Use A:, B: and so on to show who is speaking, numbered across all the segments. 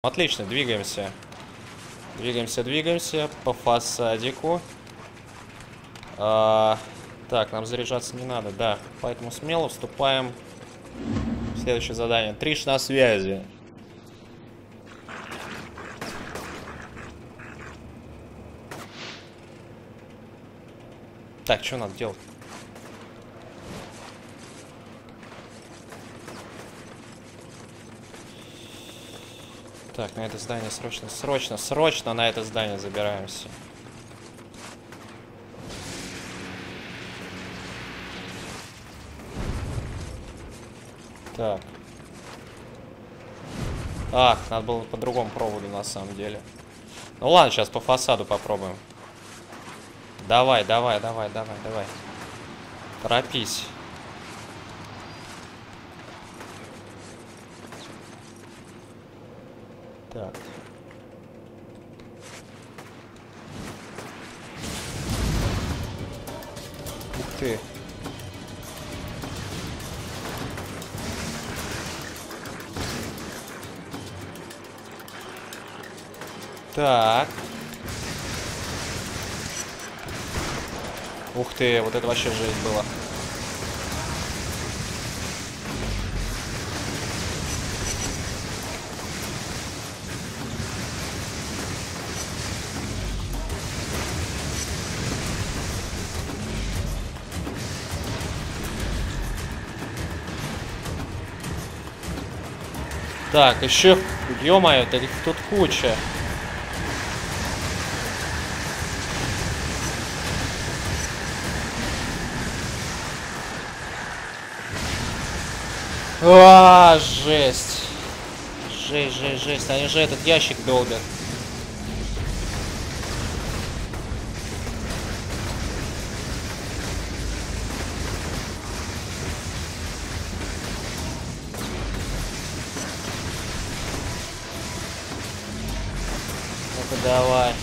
A: Отлично, двигаемся. Двигаемся по фасадику. Так, нам заряжаться не надо, да. Поэтому смело вступаем в следующее задание. Триш на связи. Так, что надо делать? Так, на это здание срочно на это здание забираемся. Так. Ах, надо было по другому проводу на самом деле. Ну ладно, сейчас по фасаду попробуем. Давай. Торопись. Так. Ух ты. Так. Ух ты, вот это вообще жесть было. Так, еще, ё-моё, их тут куча. Жесть. Жесть. Они же этот ящик долбят. Ну-ка, давай.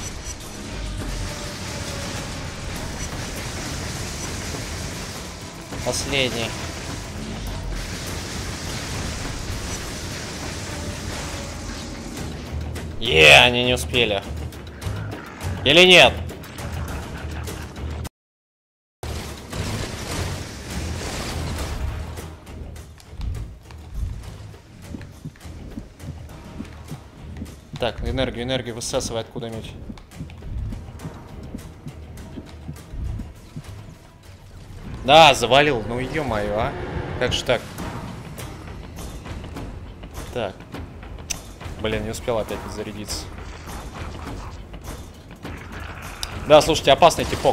A: Последний. Они не успели. Или нет? Так, энергию высасывай откуда-нибудь. Да, завалил. Ну ё-моё, а. Как же так? Так. Блин, не успел опять зарядиться. Да, слушайте, опасный типок.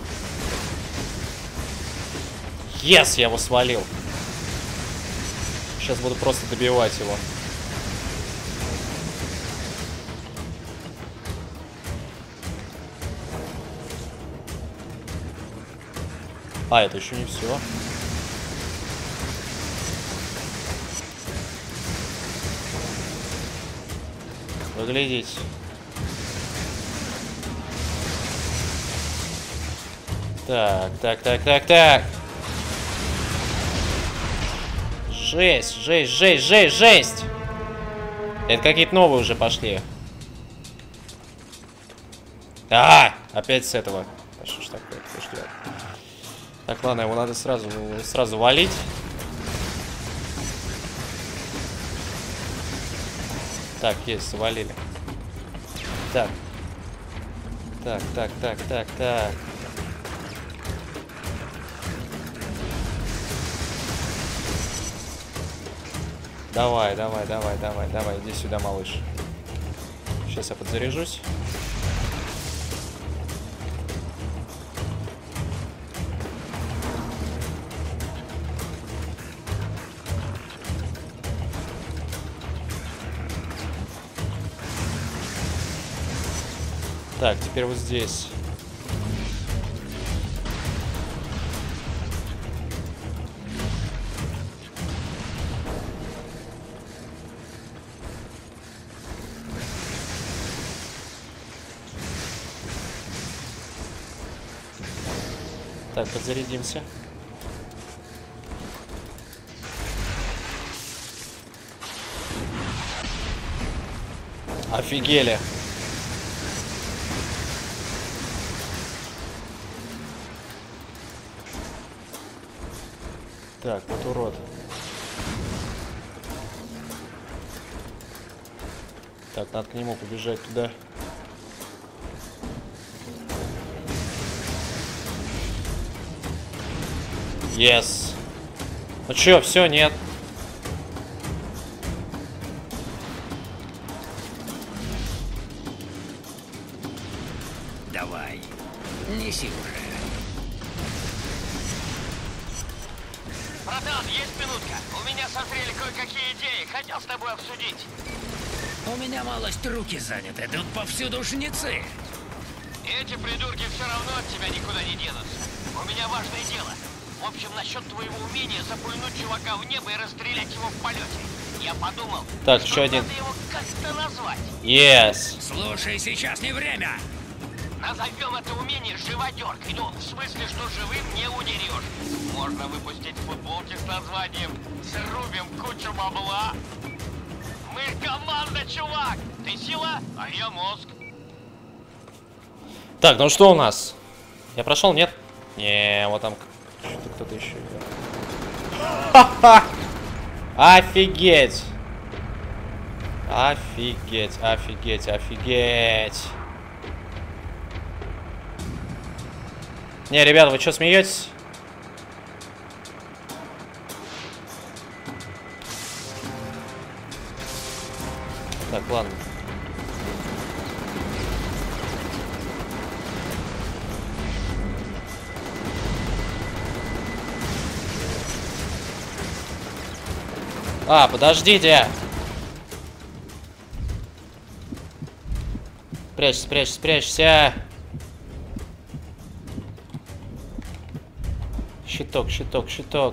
A: Я его свалил. Сейчас буду просто добивать его. Это еще не все. Выглядеть. Так. Жесть. Это какие-то новые уже пошли. Опять с этого. Что ж такое? Так, ладно, его надо сразу валить. Так, есть, завалили. Так. Давай, иди сюда, малыш. Сейчас я подзаряжусь. Так, теперь вот здесь. Так, подзарядимся. Офигели. Так, вот урод. Так, надо к нему побежать туда. Yes. Ну чё, все, нет.
B: Давай, неси уже.
C: Братан, есть минутка? У меня созрели кое-какие идеи. Хотел с тобой обсудить.
B: У меня малость руки заняты, тут повсюду жнецы.
C: Эти придурки все равно от тебя никуда не денутся. У меня важное дело. В общем, насчет твоего умения запульнуть чувака в небо и расстрелять его в полете. Я подумал,
A: Так,
C: что
A: еще один.
C: надо его как-то назвать.
A: Yes.
B: Слушай, сейчас не время.
C: Назовем это умение живодеркой. Ну, в смысле, что живым не удерешь. Можно выпустить футболки с названием «Срубим кучу бабла». Мы команда, чувак! Ты сила, а я мозг.
A: Так, ну что у нас? Я прошел, нет? Не, вот там что-то кто-то еще. Ха-ха! Офигеть! Офигеть, офигеть, офигеть! Не, ребята, вы что, смеетесь? Так, ладно. А, подождите! Прячься, спрячься, спрячься! Щиток, щиток, щиток.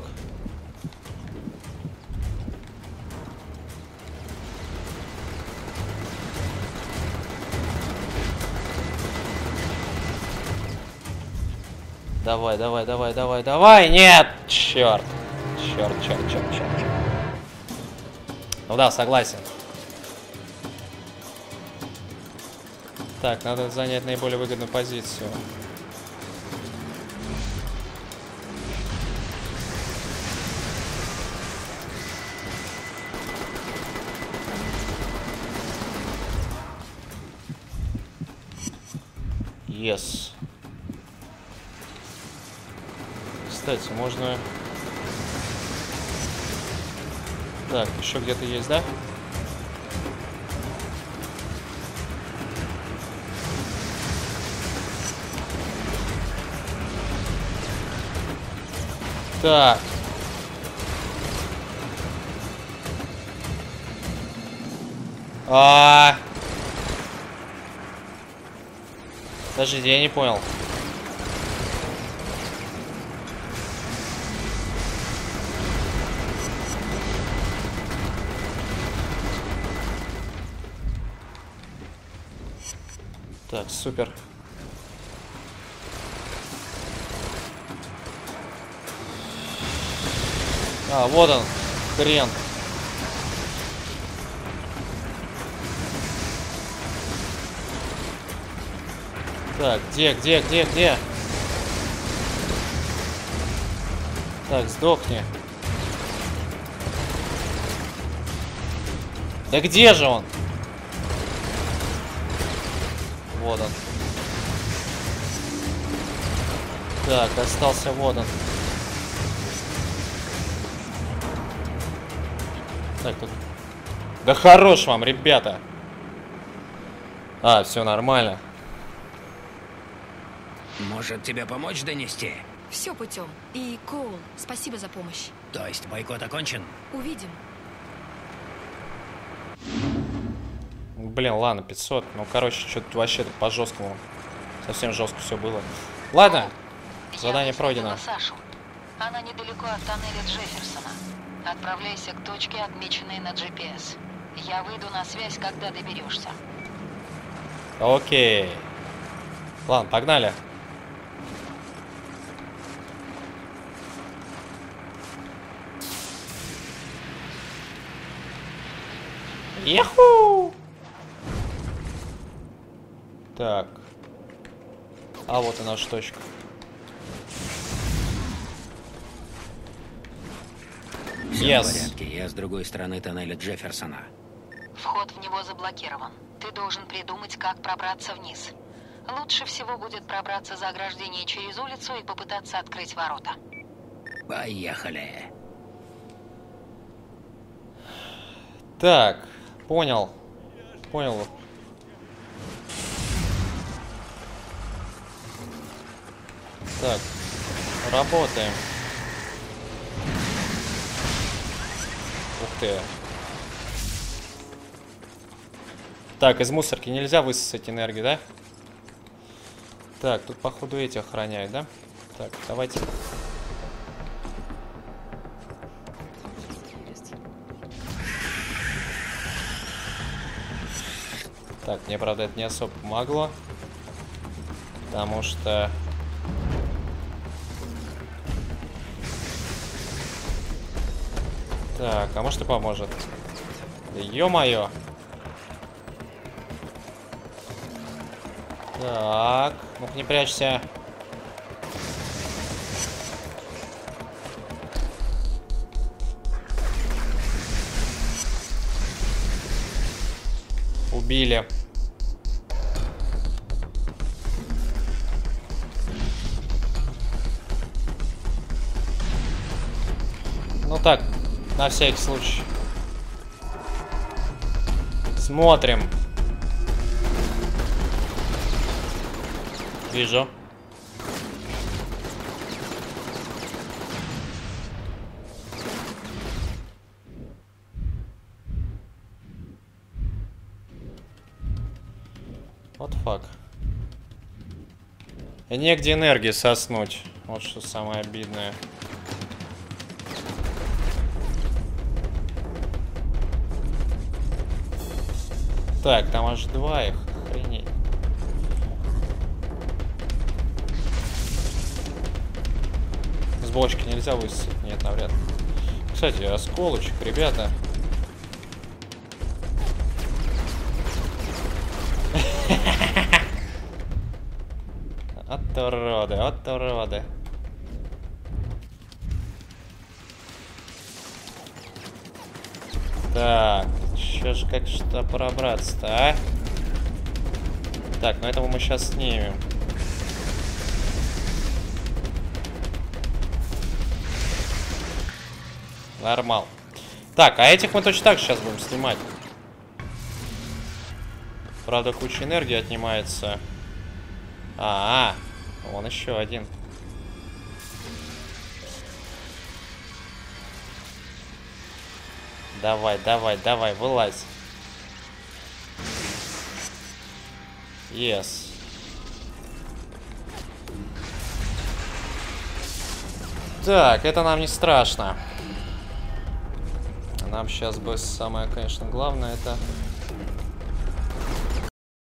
A: Давай, давай, давай, давай, давай! Нет! Черт! Черт, черт, черт, черт. Ну да, согласен. Так, надо занять наиболее выгодную позицию. Yes. Кстати, можно... Так, еще где-то есть, да? Так. Подождите, я не понял. Так, супер. А, вот он, хрен. Так, где? Так, сдохни. Да где же он? Вот он. Так, остался вот он. Так, тут... Да хорош вам, ребята. А, все нормально.
B: Может, тебе помочь донести?
D: Все путем. И, Коул, спасибо за помощь.
B: То есть бойкот окончен?
D: Увидим.
A: Блин, ладно, 500. Ну, короче, что-то вообще по-жесткому. Совсем жестко все было. Ладно, задание пройдено.
E: Сашу. Она недалеко от тоннеля Джефферсона. Отправляйся к точке, отмеченной на GPS. Я выйду на связь, когда доберешься.
A: Окей. Ладно, погнали. Яху! Так. А вот и наша точка.
B: Все в порядке, я с другой стороны тоннеля Джефферсона.
E: Вход в него заблокирован. Ты должен придумать, как пробраться вниз. Лучше всего будет пробраться за ограждение через улицу и попытаться открыть ворота.
B: Поехали.
A: Так, понял. Понял. Так, работаем. Ух ты. Так, из мусорки нельзя высосать энергию, да? Так, тут, походу, эти охраняют, да? Так, давайте. Так, мне, правда, это не особо помогло. Потому что... Так, а может и поможет. Да ё-моё. Так, ну-ка не прячься. Убили. Ну так, на всякий случай. Смотрим. Вижу. Вот фак. И негде энергии соснуть. Вот что самое обидное. Так, там аж 2 их. Охренеть. С бочки нельзя высосать? Нет, навряд ли. Кстати, осколочек, ребята. От уроды, от уроды. Так, чё ж как что пробраться-то, а? Так, ну этого мы сейчас снимем. Нормал. Так, а этих мы точно так же сейчас будем снимать. Правда, куча энергии отнимается. Вон еще один. Давай, давай, давай, вылазь. Yes. Так, это нам не страшно. Нам сейчас бы самое, конечно, главное это